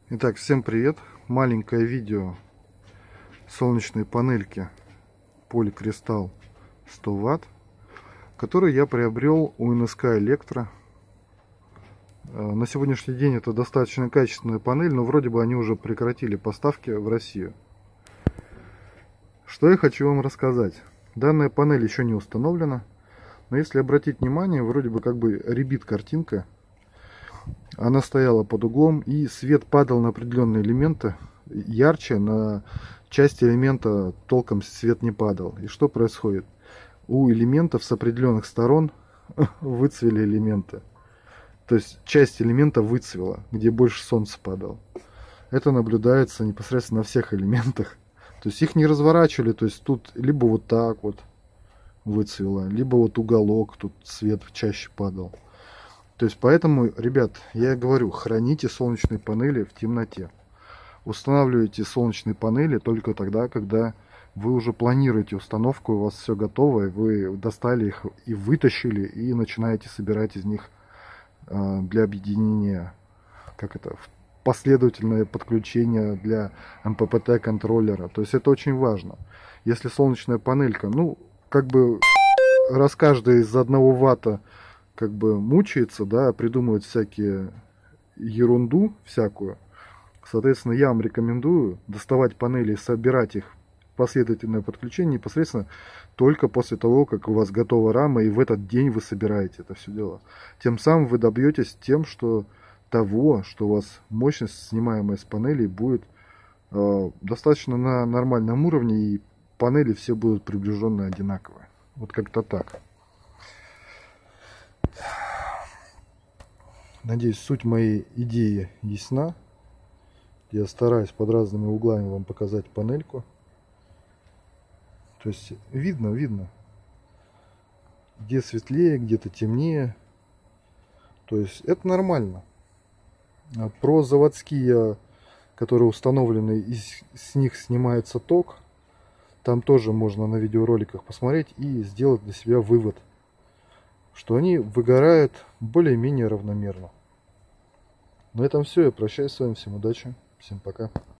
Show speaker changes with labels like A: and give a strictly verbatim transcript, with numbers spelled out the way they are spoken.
A: Итак, всем привет! Маленькое видео солнечной панельки Polycrystal сто ватт, которую я приобрел у эн эс ка Электро. На сегодняшний день это достаточно качественная панель, но вроде бы они уже прекратили поставки в Россию. Что я хочу вам рассказать. Данная панель еще не установлена, но если обратить внимание, вроде бы как бы рябит картинка. Она стояла под углом, и свет падал на определенные элементы ярче, на часть элемента толком свет не падал. И что происходит? У элементов с определенных сторон выцвели элементы. То есть часть элемента выцвела, где больше солнца падало. Это наблюдается непосредственно на всех элементах. То есть их не разворачивали, то есть тут либо вот так вот выцвело, либо вот уголок, тут свет чаще падал. То есть поэтому, ребят, я говорю, храните солнечные панели в темноте. Устанавливайте солнечные панели только тогда, когда вы уже планируете установку, у вас все готово, и вы достали их и вытащили, и начинаете собирать из них э, для объединения, как это, последовательное подключение для эм пэ пэ тэ контроллера. То есть это очень важно. Если солнечная панелька, ну, как бы раз каждый из одного ватта как бы мучается, да, придумывает всякие ерунду всякую. Соответственно, я вам рекомендую доставать панели и собирать их в последовательное подключение непосредственно только после того, как у вас готова рама, и в этот день вы собираете это все дело. Тем самым вы добьетесь тем, что того, что у вас мощность, снимаемая с панелей, будет э, достаточно на нормальном уровне, и панели все будут приближенно одинаковые. Вот как-то так. Надеюсь, суть моей идеи ясна. Я стараюсь под разными углами вам показать панельку. То есть видно, видно, где светлее, где-то темнее. То есть это нормально. Про заводские, которые установлены, и с них снимается ток, там тоже можно на видеороликах посмотреть и сделать для себя вывод, что они выгорают более-менее равномерно. На этом все. Я прощаюсь с вами. Всем удачи. Всем пока.